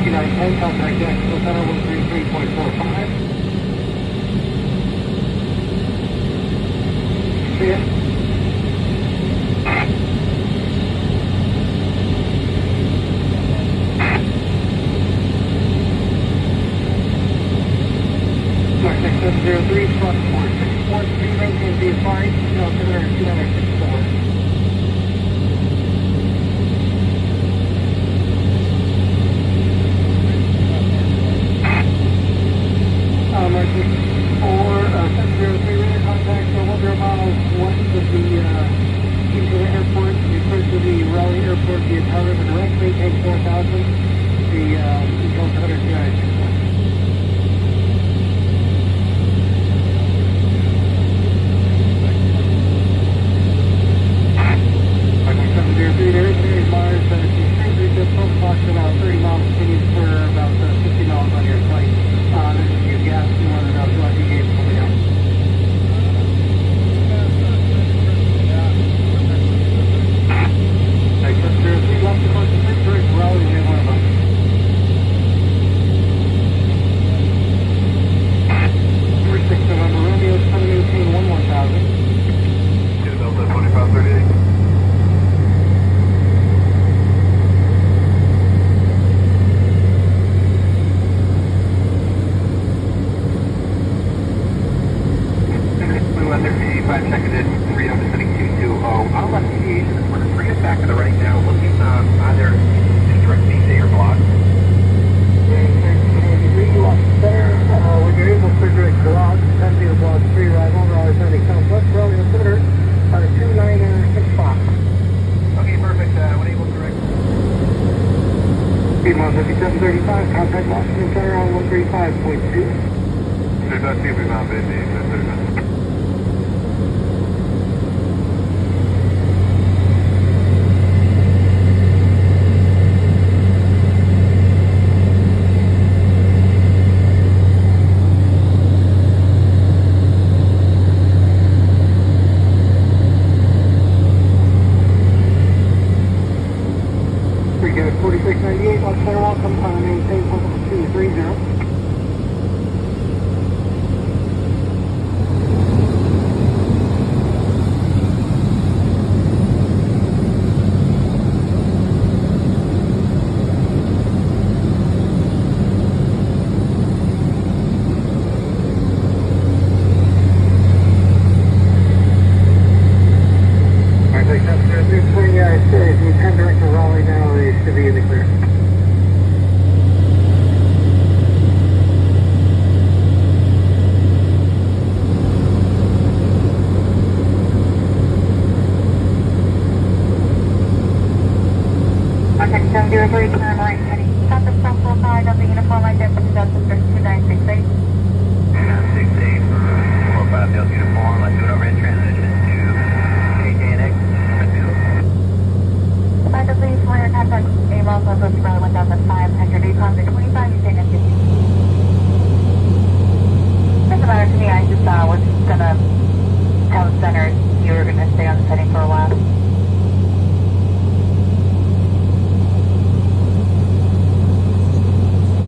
2910, contact Jacksonville Center 133.45. See ya. Mark 6703, front 4643, maintain the advice, altimeter 2964. Mark 703, radar contact, 100 miles west of the into the airport, refer to the Raleigh Airport via tower river directly, take 4000, the altimeter 2964. There's Mars, about 30 miles continues for about 50 miles on your flight. There's a few gas and one of those lucky gates coming out. Texas 03, left to coast of Pittsburgh, Raleigh, New Orleans. Number 6 November Romeo, 718, 11000. 2 Delta 2538. Seconded, freedom descending 220. I'll let deviation this one. Bring us back to the right now, looking either direct DJ or block. When you're able to direct block, 10 block 3 arrival, Raleigh Landing Southwest, Raleigh altimeter 2965. Okay, perfect. When able to direct. Speedmont 5735, contact Washington Center on 135.2. 35 we found busy. Good, 4698, watch center welcome, maintain level 230. If you turn direct to Raleigh now, they should be in the clear. Contact 703, turn right, heading south of Southwell side of the uniform identity, that's the 2968. 2968 for 45 Delta uniform. Let's do it over in transition to KKNX. Please, for your contact, email Southwest Raleigh 1500, contact 25, you take a 50. Doesn't matter to me, I just was gonna tell the center